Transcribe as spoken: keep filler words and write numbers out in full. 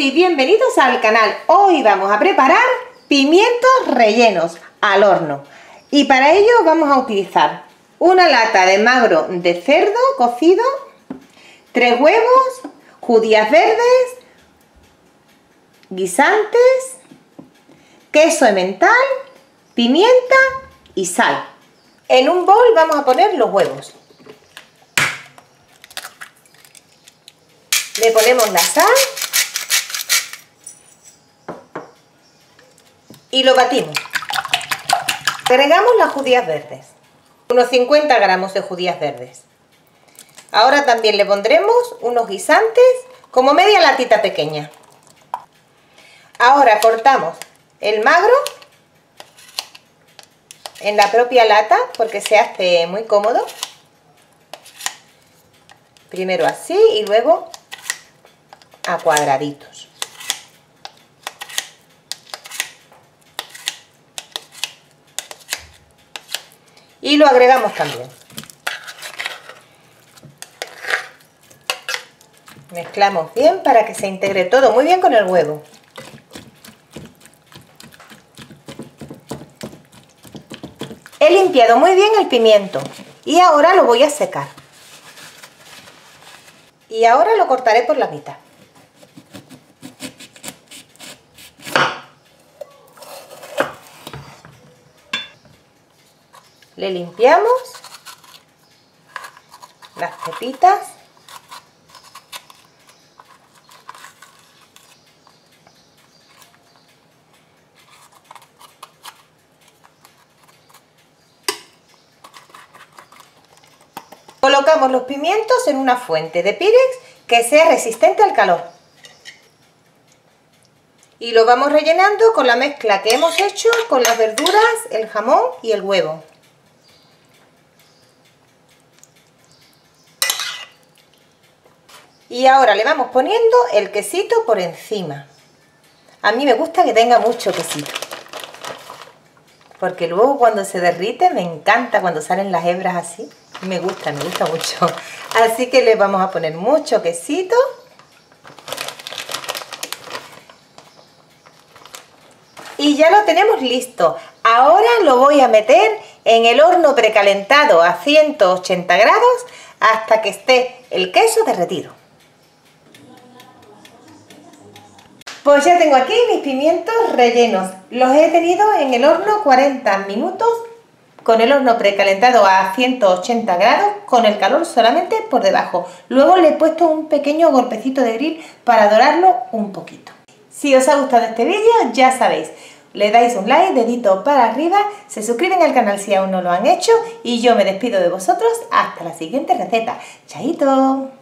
y bienvenidos al canal. Hoy vamos a preparar pimientos rellenos al horno. Y para ello vamos a utilizar una lata de magro de cerdo cocido, tres huevos, judías verdes, guisantes, queso emmental, pimienta y sal. En un bol vamos a poner los huevos. Le ponemos la sal y lo batimos. Agregamos las judías verdes, unos cincuenta gramos de judías verdes. Ahora también le pondremos unos guisantes, como media latita pequeña. Ahora cortamos el magro en la propia lata porque se hace muy cómodo. Primero así y luego a cuadraditos. Y lo agregamos también. Mezclamos bien para que se integre todo muy bien con el huevo. He limpiado muy bien el pimiento y ahora lo voy a secar. Y ahora lo cortaré por la mitad. Le limpiamos las pepitas. Colocamos los pimientos en una fuente de Pyrex que sea resistente al calor. Y lo vamos rellenando con la mezcla que hemos hecho con las verduras, el jamón y el huevo. Y ahora le vamos poniendo el quesito por encima. A mí me gusta que tenga mucho quesito, porque luego cuando se derrite me encanta cuando salen las hebras así. Me gusta, me gusta mucho. Así que le vamos a poner mucho quesito. Y ya lo tenemos listo. Ahora lo voy a meter en el horno precalentado a ciento ochenta grados hasta que esté el queso derretido. Pues ya tengo aquí mis pimientos rellenos. Los he tenido en el horno cuarenta minutos con el horno precalentado a ciento ochenta grados, con el calor solamente por debajo. Luego le he puesto un pequeño golpecito de grill para dorarlo un poquito. Si os ha gustado este vídeo, ya sabéis, le dais un like, dedito para arriba, se suscriben al canal si aún no lo han hecho y yo me despido de vosotros hasta la siguiente receta. ¡Chaito!